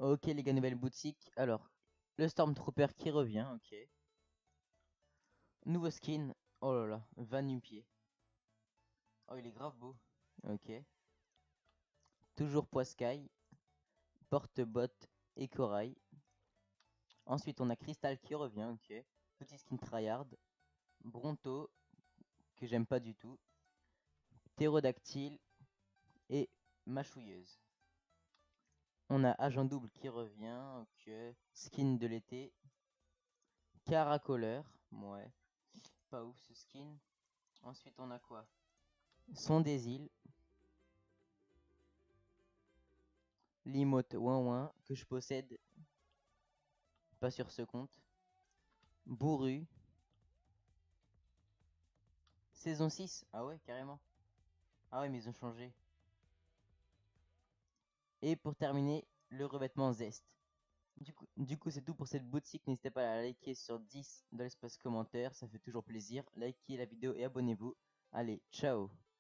Ok les gars, nouvelle boutique. Alors, le Stormtrooper qui revient, ok. Nouveau skin. Oh là là, Van Nupier. Oh, il est grave beau. Ok. Toujours Poiscaille, Porte-Botte et Corail. Ensuite, on a Crystal qui revient, ok. Petit skin tryhard. Bronto, que j'aime pas du tout. Ptérodactyle et Mâchouilleuse. On a Agent Double qui revient, ok. Skin de l'été. Caracoleur, ouais. Pas ouf ce skin. Ensuite, on a quoi? Son des îles. L'emote ouin ouin que je possède. Pas sur ce compte. Bourru. Saison 6. Ah ouais, carrément. Ah ouais, mais ils ont changé. Et pour terminer, le revêtement Zest. Du coup c'est tout pour cette boutique. N'hésitez pas à la liker sur 10 dans l'espace commentaire. Ça fait toujours plaisir. Likez la vidéo et abonnez-vous. Allez, ciao.